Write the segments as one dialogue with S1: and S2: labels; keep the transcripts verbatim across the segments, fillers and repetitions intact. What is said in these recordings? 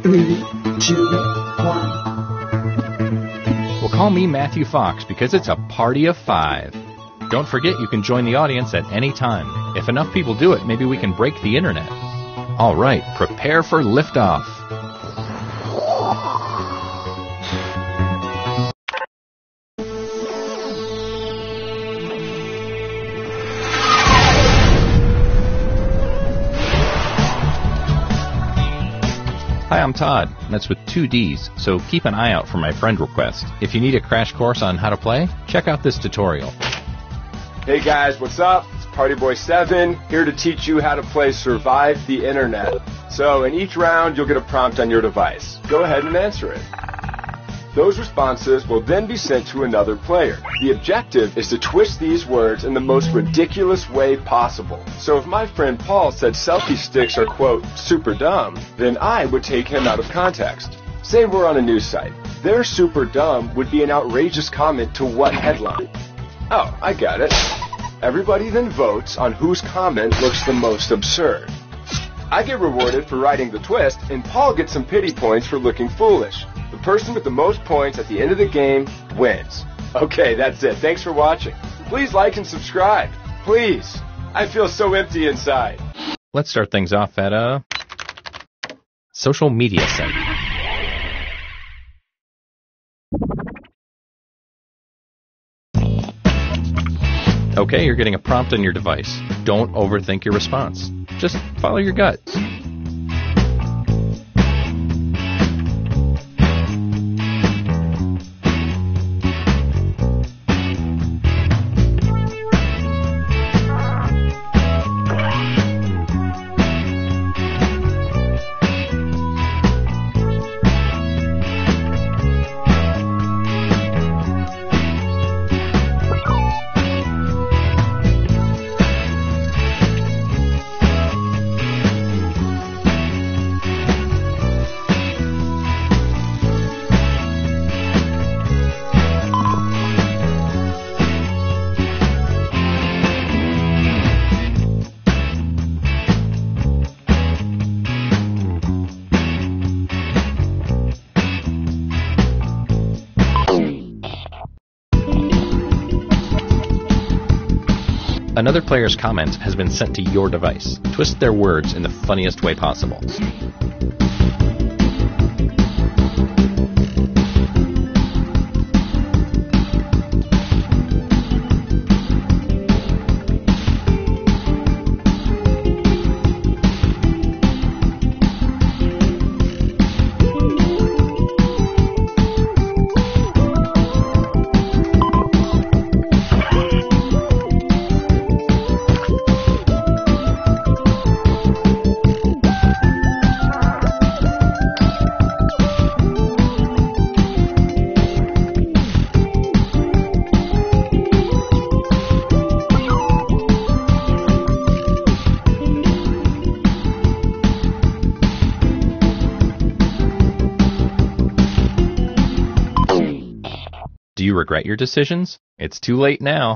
S1: three, two, one.
S2: Well, call me Matthew Fox because it's a party of five. Don't forget you can join the audience at any time. If enough people do it, maybe we can break the internet. All right, prepare for liftoff. Hi, I'm Todd. That's with two D's, so keep an eye out for my friend request. If you need a crash course on how to play, check out this tutorial.
S3: Hey guys, what's up? It's Party Boy seven, here to teach you how to play Survive the Internet. So in each round, you'll get a prompt on your device. Go ahead and answer it. Those responses will then be sent to another player. The objective is to twist these words in the most ridiculous way possible. So if my friend Paul said selfie sticks are, quote, super dumb, then I would take him out of context. Say we're on a news site. Their super dumb would be an outrageous comment to what headline? Oh, I got it. Everybody then votes on whose comment looks the most absurd. I get rewarded for writing the twist, and Paul gets some pity points for looking foolish. The person with the most points at the end of the game wins. Okay, that's it. Thanks for watching. Please like and subscribe. Please. I feel so empty inside.
S2: Let's start things off at a social media site. Okay, you're getting a prompt on your device. Don't overthink your response. Just follow your gut. Another player's comment has been sent to your device. Twist their words in the funniest way possible. Do you regret your decisions? It's too late now.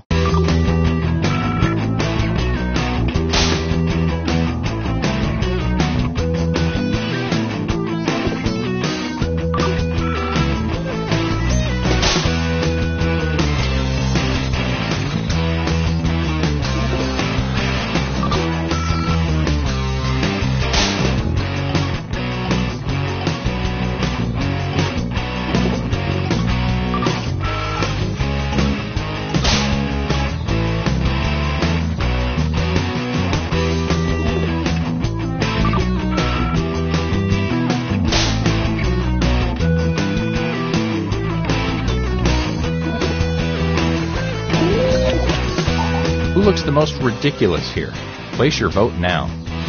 S2: Who looks the most ridiculous here? Place your vote now.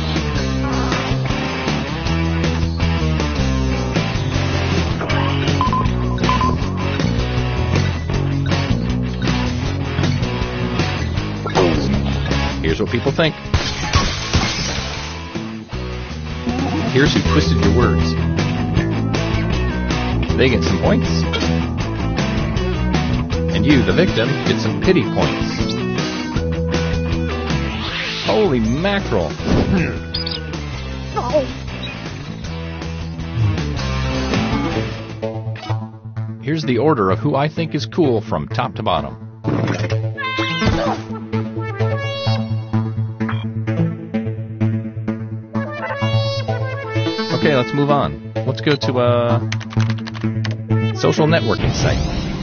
S2: Here's what people think. Here's who twisted your words. They get some points. And you, the victim, get some pity points. Holy mackerel.
S1: No.
S2: Here's the order of who I think is cool from top to bottom. Okay, let's move on. Let's go to a social networking site.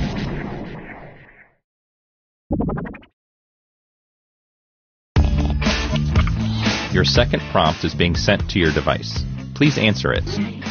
S2: Your second prompt is being sent to your device. Please answer it.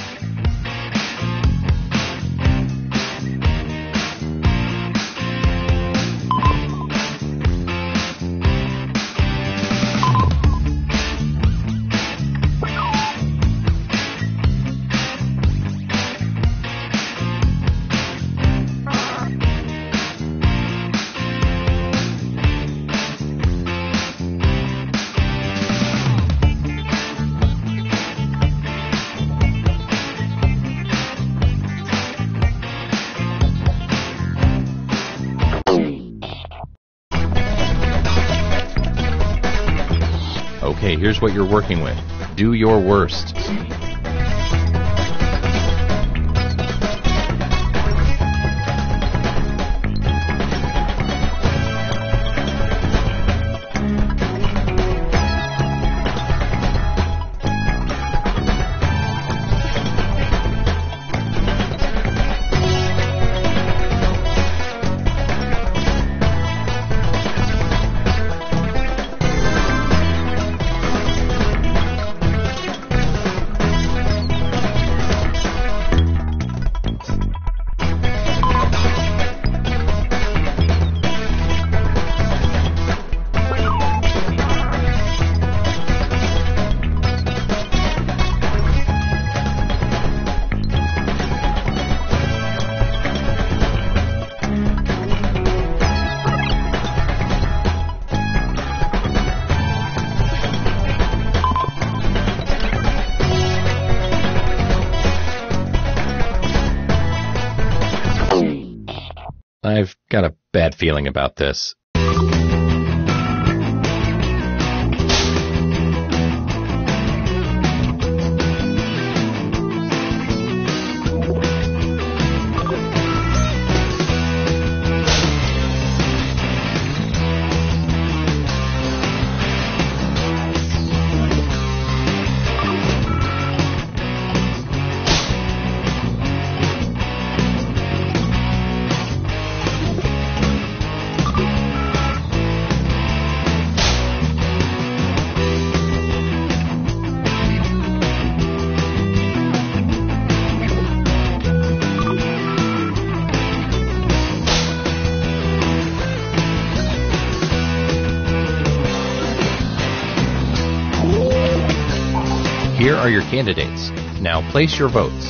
S2: Okay, here's what you're working with. Do your worst. I've got a bad feeling about this. Here are your candidates. Now place your votes.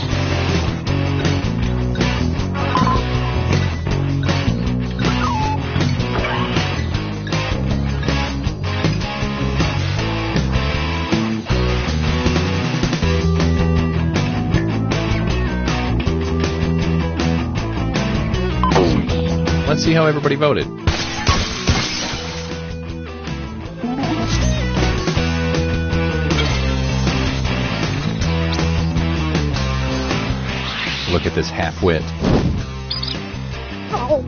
S2: Let's see how everybody voted. Look at this half-wit.
S4: Oh.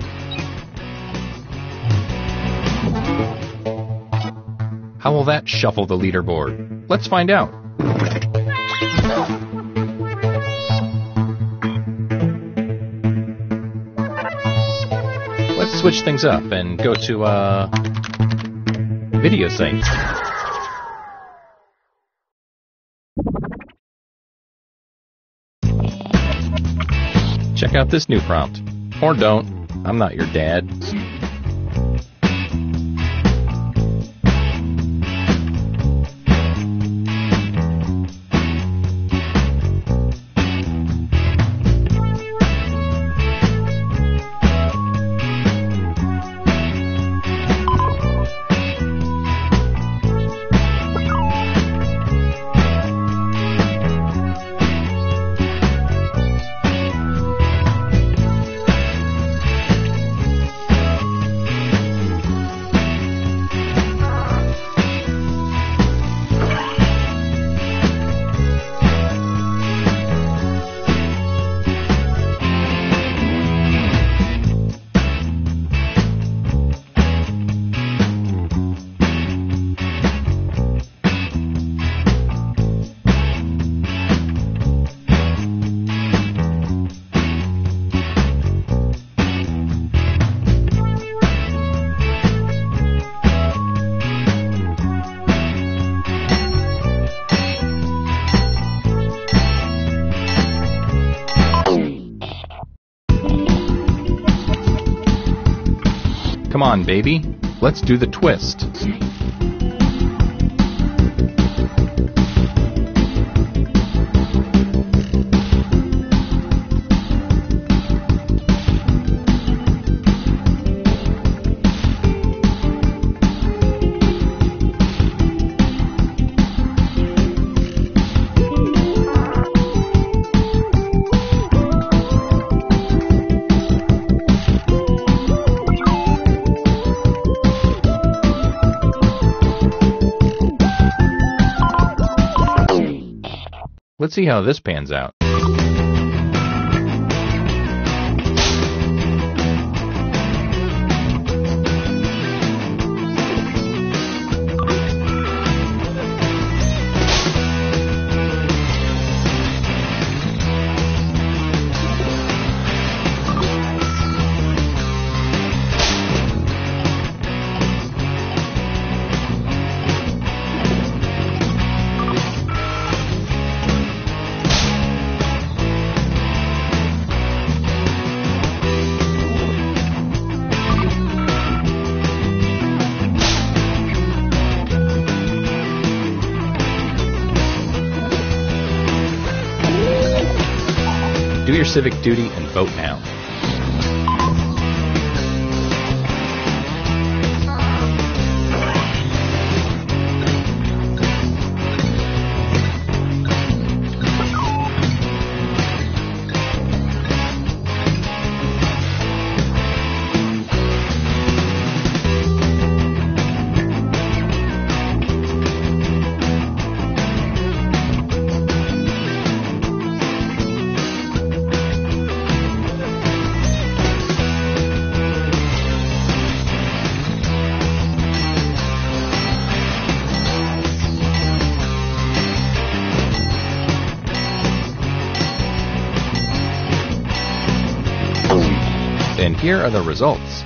S2: How will that shuffle the leaderboard? Let's find out. Let's switch things up and go to a video site. Check out this new prompt. Or don't. I'm not your dad. Come on, baby. Let's do the twist. Let's see how this pans out. Do your civic duty and vote now. And here are the results.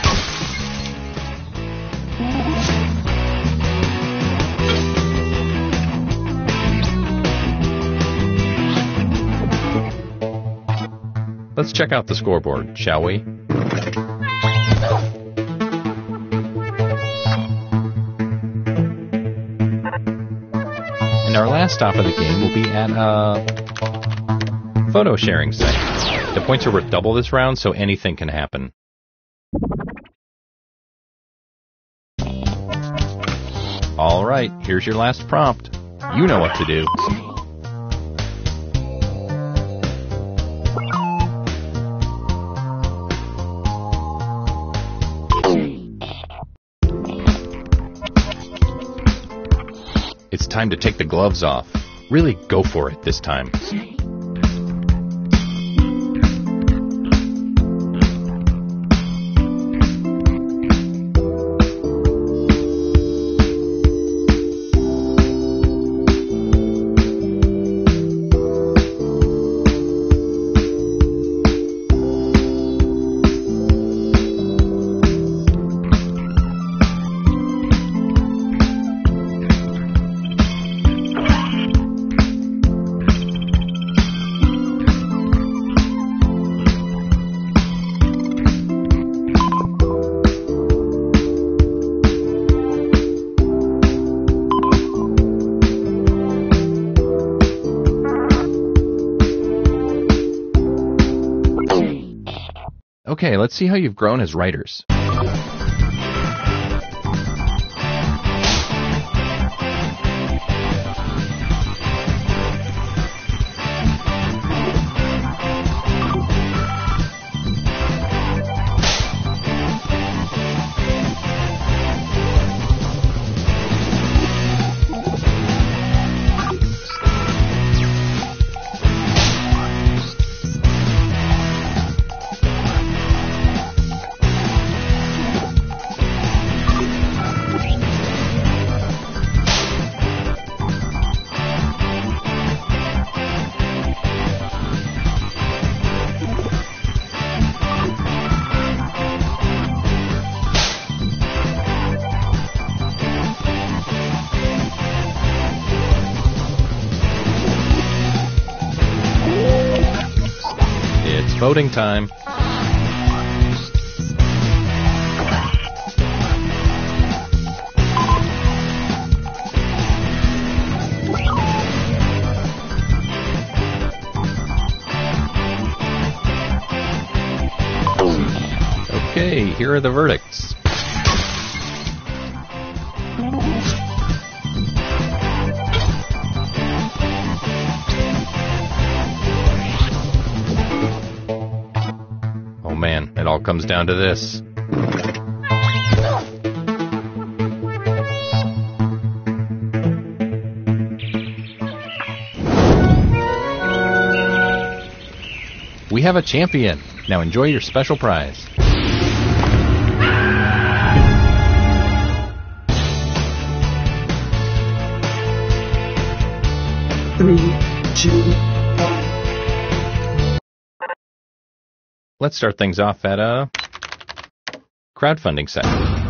S2: Let's check out the scoreboard, shall we? And our last stop of the game will be at a photo sharing site. The points are worth double this round, so anything can happen. All right, here's your last prompt. You know what to do. It's time to take the gloves off. Really go for it this time. Okay, let's see how you've grown as writers. Voting time. Okay, here are the verdicts. Oh man, it all comes down to this. We have a champion. Now enjoy your special prize.
S1: Three, two, one.
S2: Let's start things off at a crowdfunding site.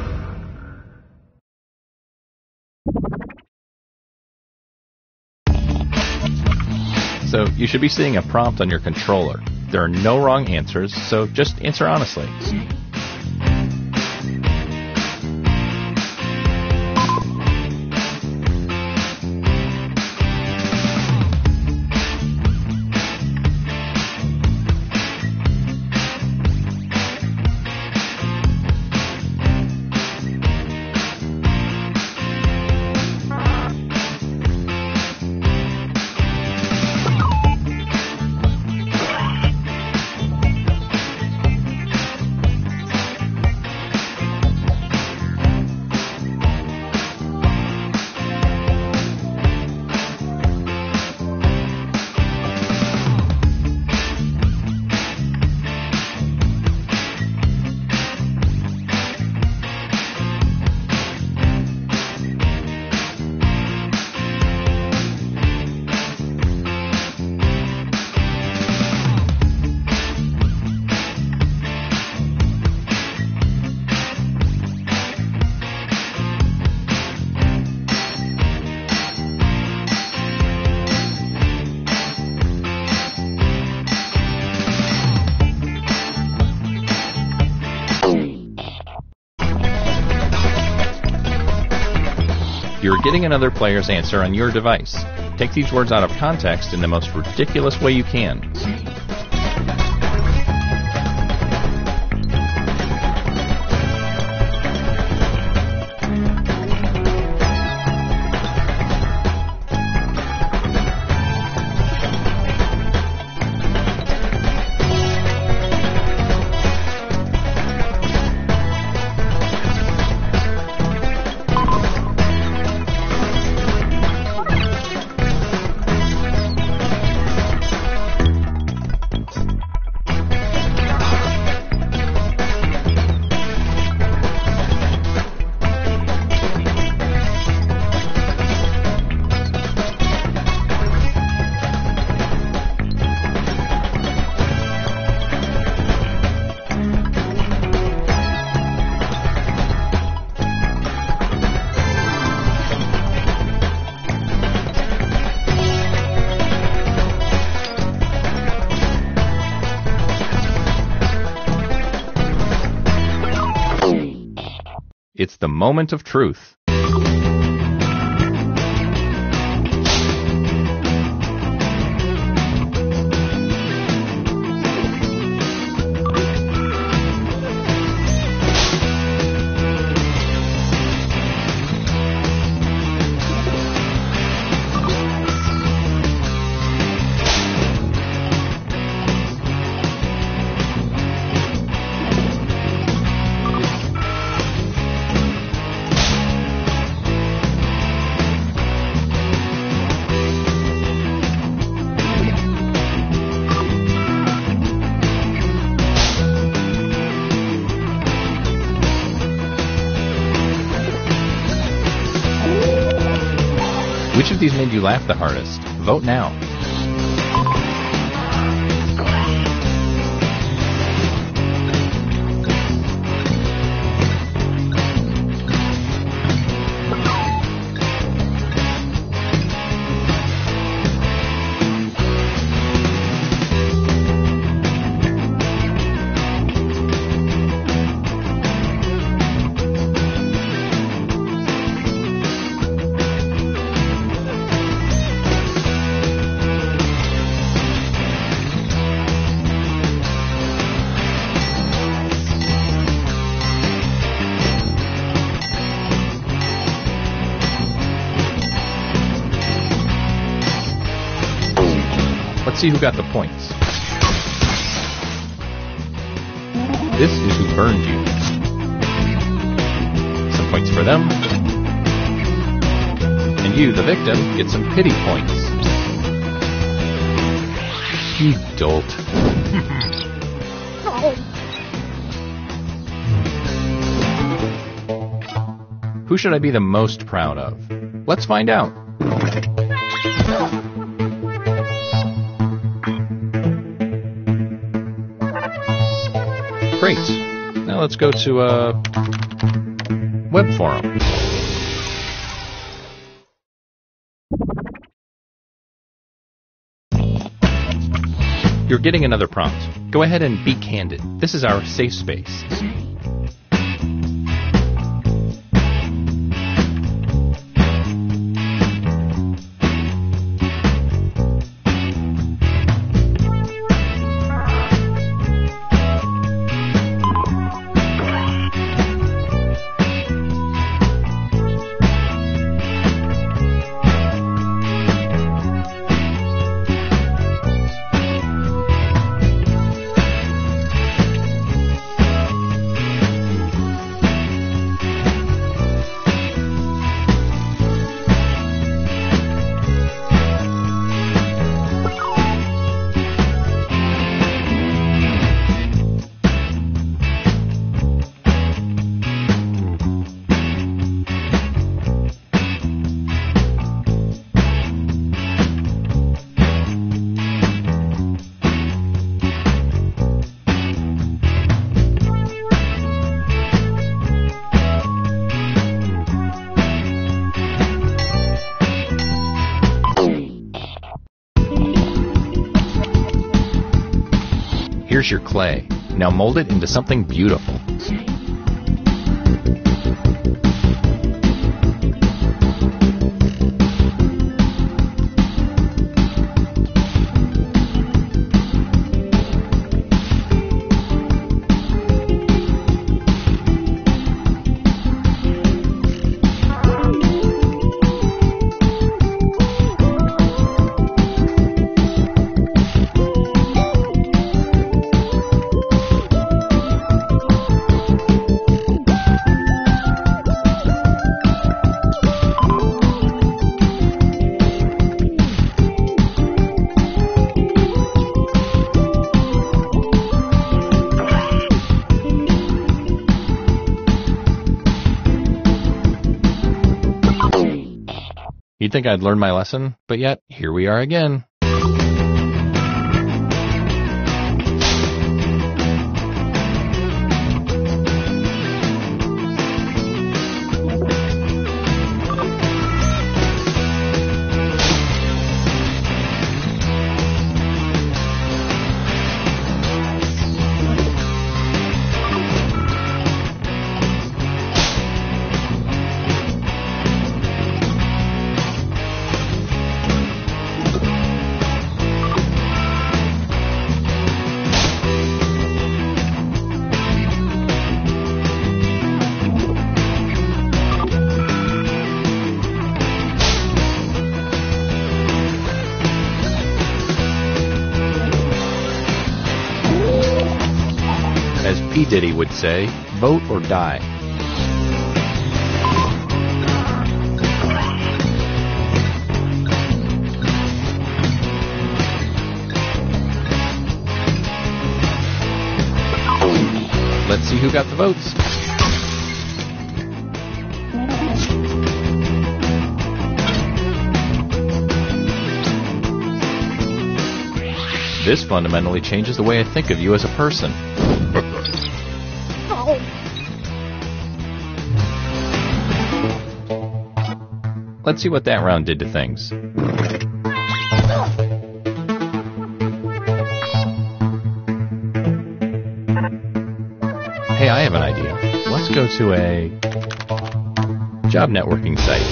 S2: So you should be seeing a prompt on your controller. There are no wrong answers, so just answer honestly. You're getting another player's answer on your device. Take these words out of context in the most ridiculous way you can. It's the moment of truth. Which of these made you laugh the hardest? Vote now. see who got the points. This is who burned you. Some points for them. And you, the victim, get some pity points. You dolt. Who should I be the most proud of? Let's find out. Great. Now let's go to a web forum. You're getting another prompt. Go ahead and be candid. This is our safe space. Here's your clay. Now mold it into something beautiful. You'd think I'd learned my lesson, but yet, here we are again. As P. Diddy would say, vote or die. Let's see who got the votes. This fundamentally changes the way I think of you as a person. Let's see what that round did to things. Hey, I have an idea. Let's go to a job networking site.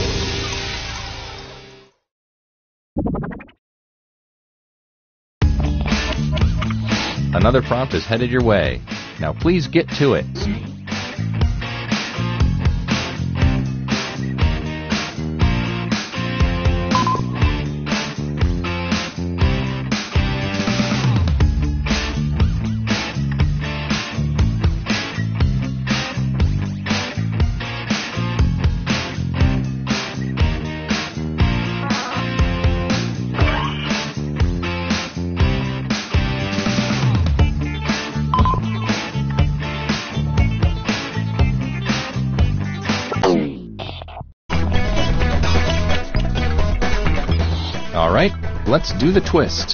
S2: Another prompt is headed your way. Now please get to it. let's do the twist.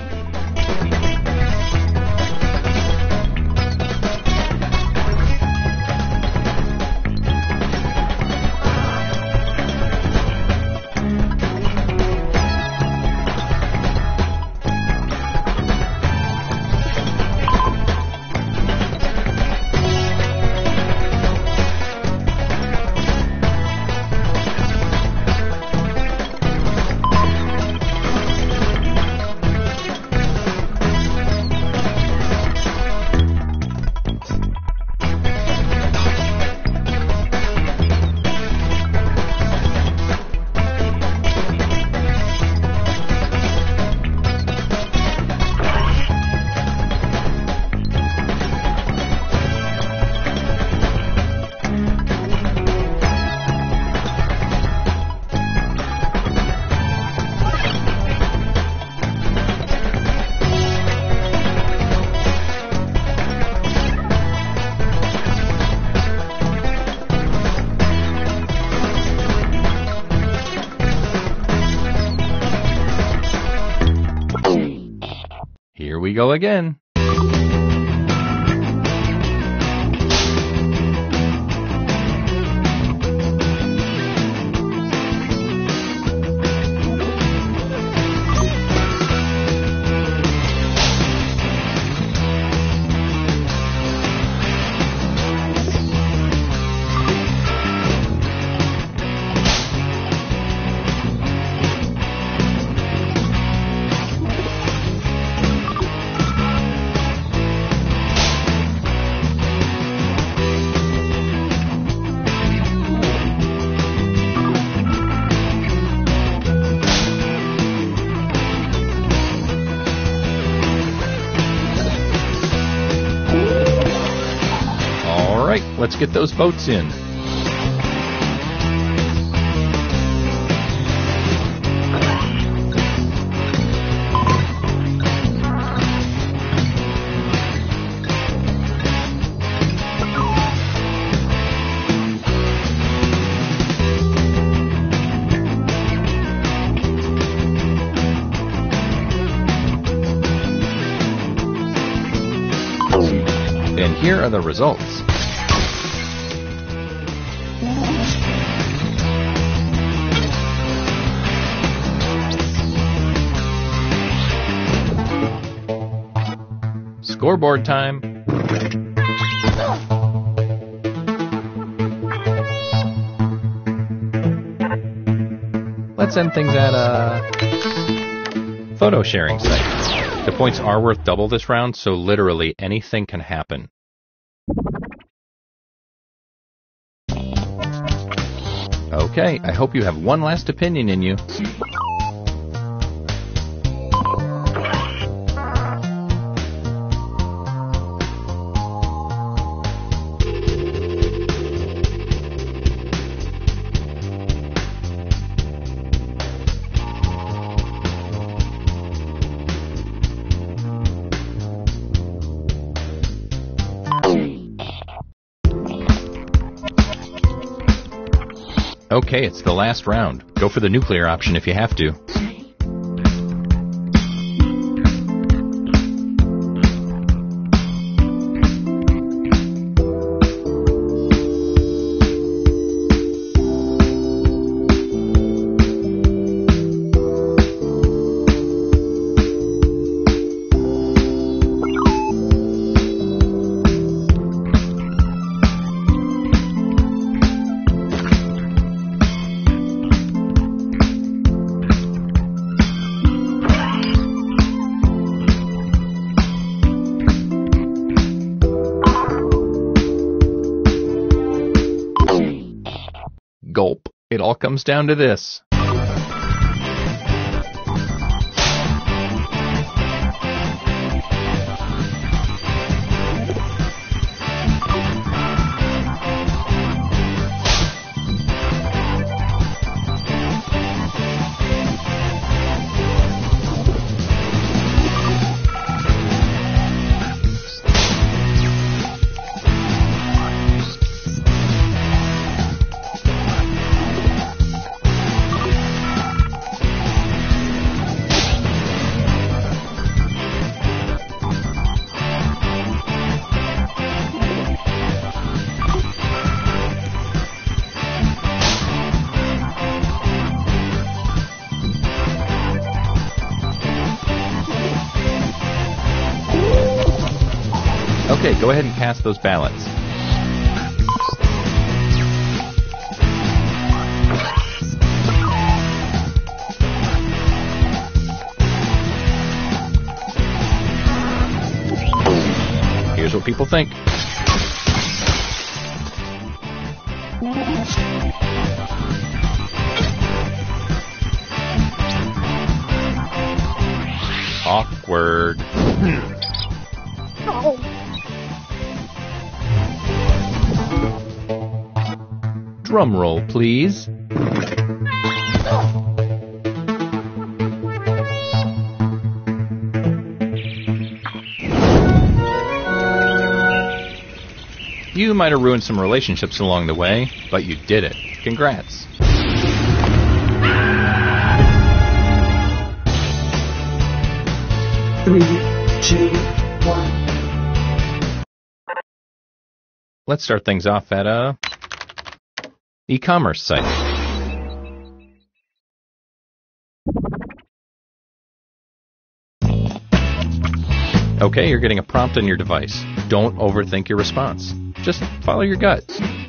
S2: Here we go again. Let's get those votes in. And here are the results. Scoreboard time. Let's end things at a photo sharing site. The points are worth double this round, so literally anything can happen. Okay, I hope you have one last opinion in you. Okay, it's the last round. Go for the nuclear option if you have to. Gulp. It all comes down to this. Okay, go ahead and cast those ballots. Here's what people think. Awkward. Drum roll, please. You might have ruined some relationships along the way, but you did it. Congrats.
S1: Three, two, one.
S2: Let's start things off at a e-commerce site. Okay, you're getting a prompt on your device. Don't overthink your response. Just follow your gut.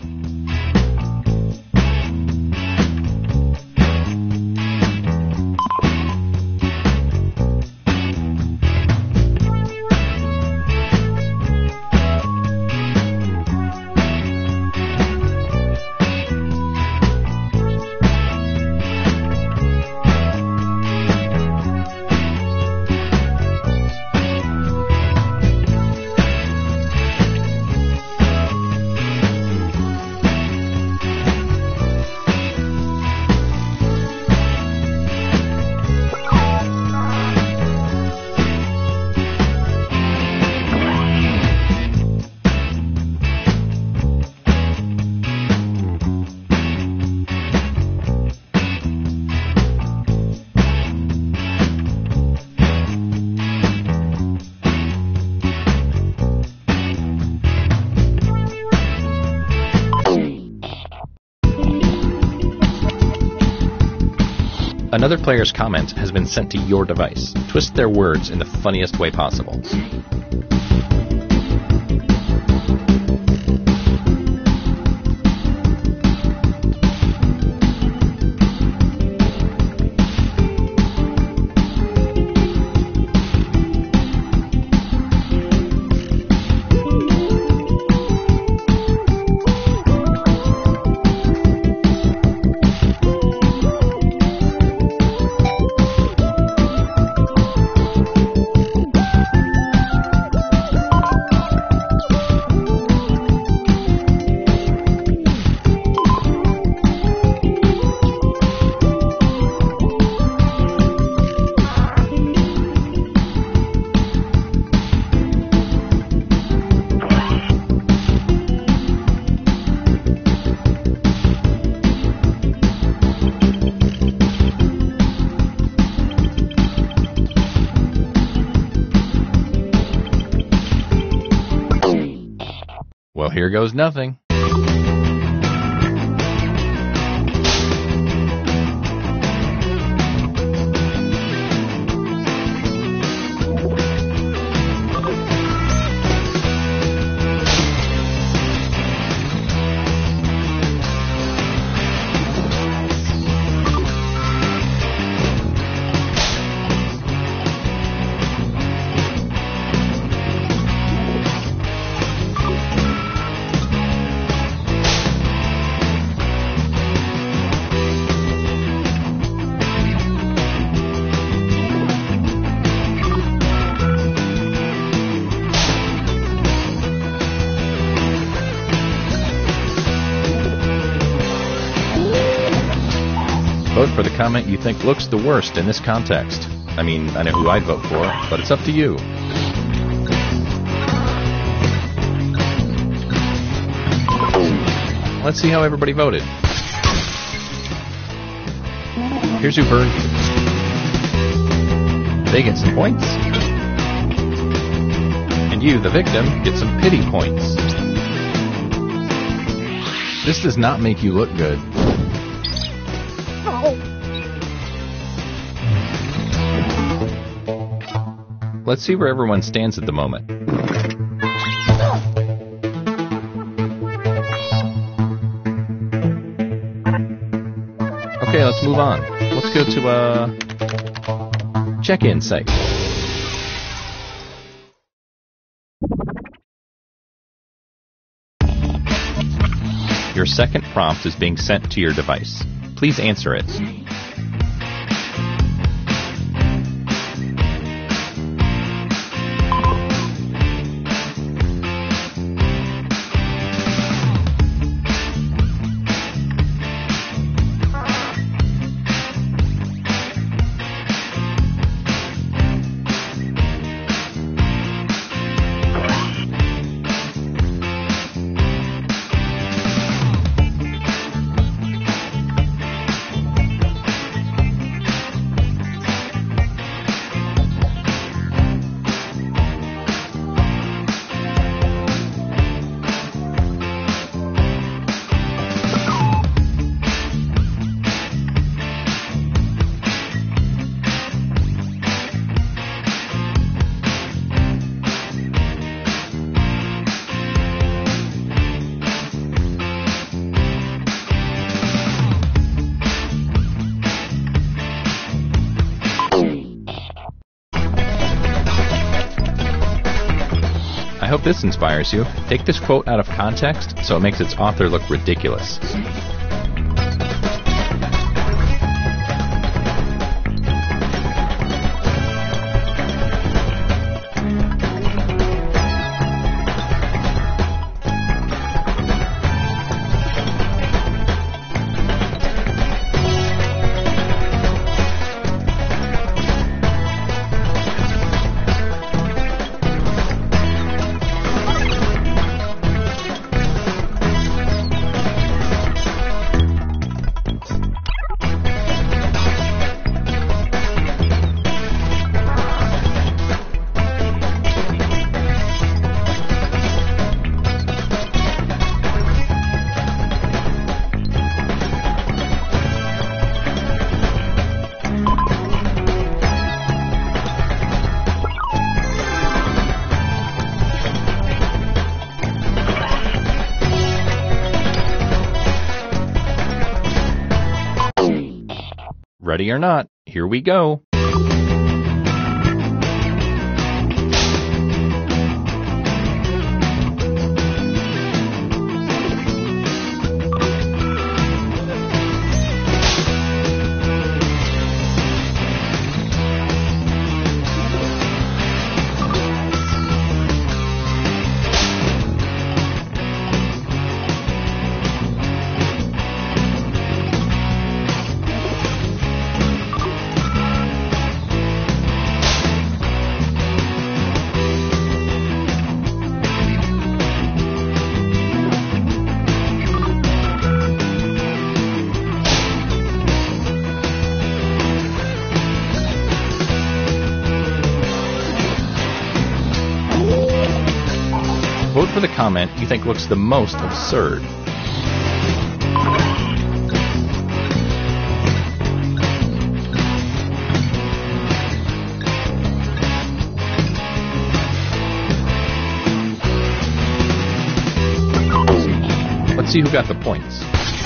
S2: Another player's comment has been sent to your device. Twist their words in the funniest way possible. Well, here goes nothing. Vote for the comment you think looks the worst in this context. I mean, I know who I'd vote for, but it's up to you. Let's see how everybody voted. Here's who burned you. They get some points. And you, the victim, get some pity points. This does not make you look good. Let's see where everyone stands at the moment. move on. Let's go to a check-in site. Your second prompt is being sent to your device. Please answer it. I hope this inspires you. Take this quote out of context so it makes its author look ridiculous. Ready or not, here we go. Vote for the comment you think looks the most absurd. Let's see who got the points.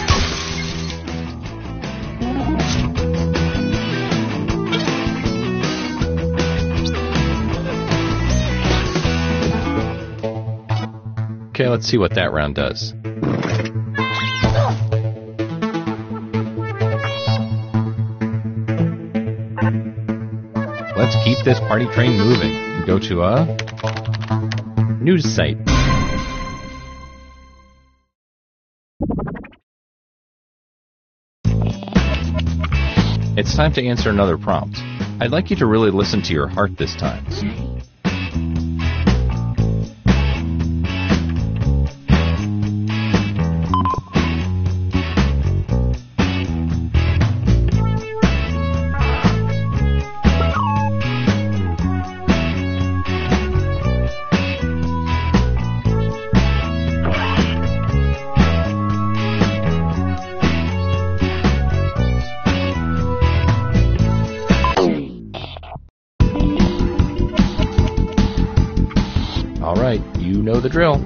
S2: Okay, let's see what that round does. Let's keep this party train moving and go to a news site. It's time to answer another prompt. I'd like you to really listen to your heart this time. Alright, you know the drill.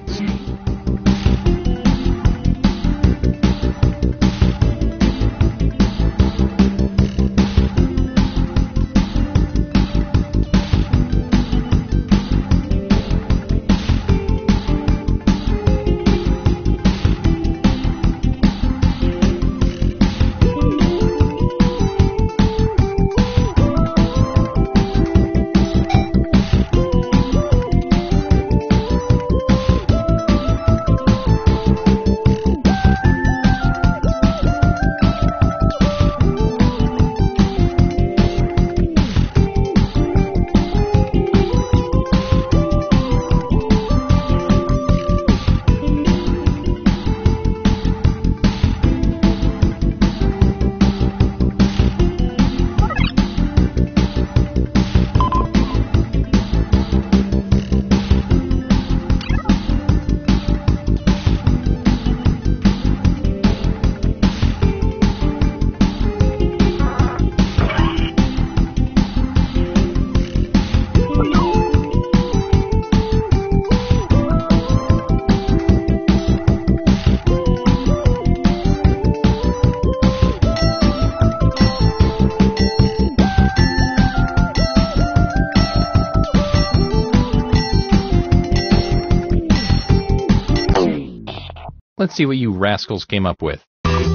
S2: Let's see what you rascals came up with.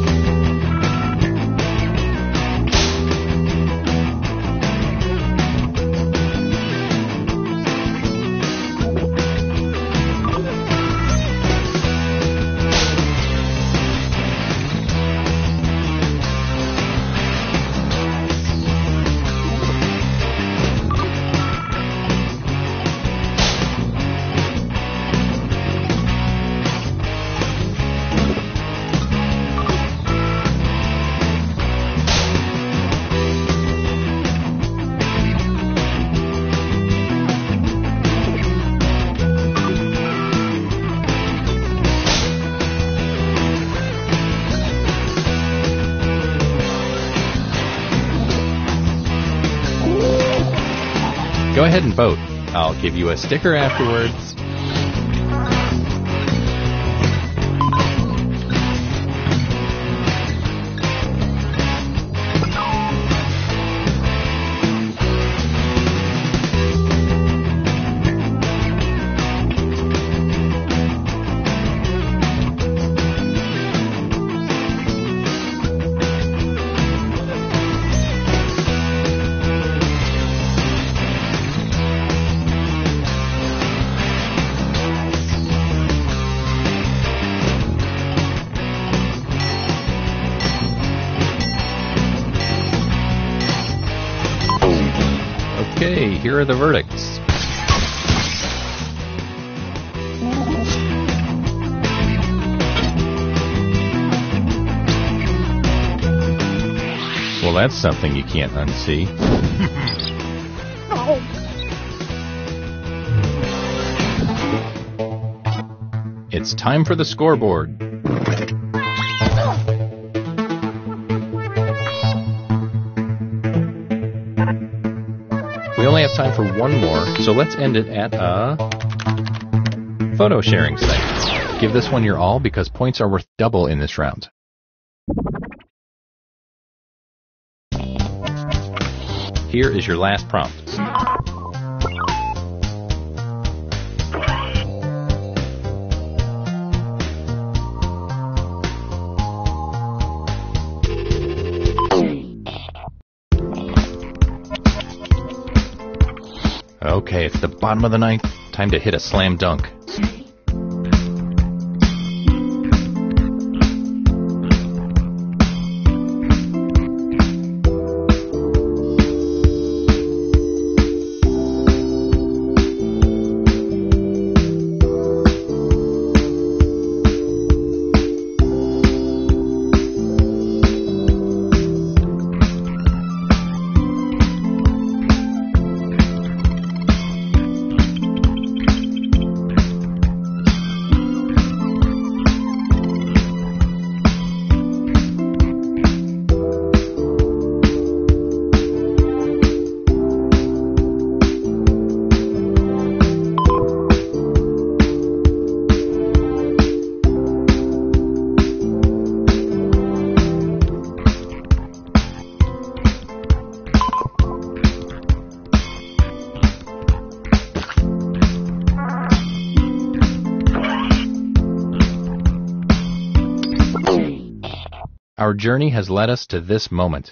S2: Go ahead and vote. I'll give you a sticker afterwards. Okay, here are the verdicts. Well, that's something you can't unsee. It's time for the scoreboard. We only have time for one more, so let's end it at a photo sharing site. Give this one your all because points are worth double in this round. Here is your last prompt. Okay, it's the bottom of the ninth. Time to hit a slam dunk. Our journey has led us to this moment.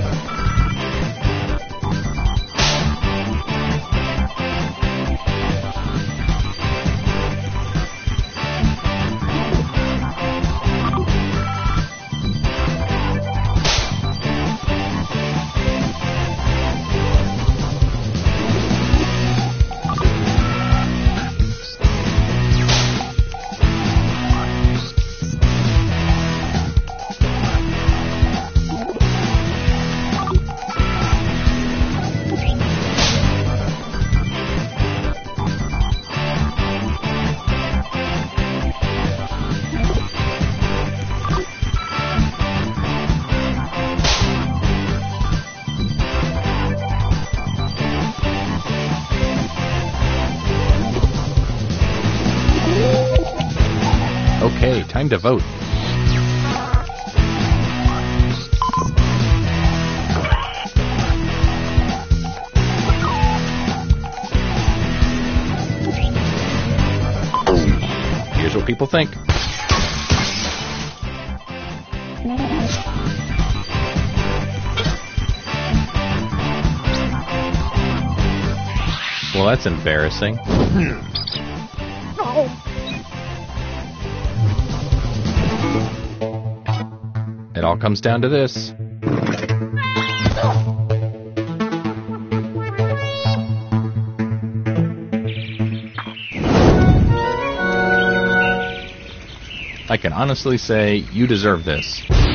S2: Okay, time to vote. Here's what people think. Well, that's embarrassing. It all comes down to this. I can honestly say you deserve this.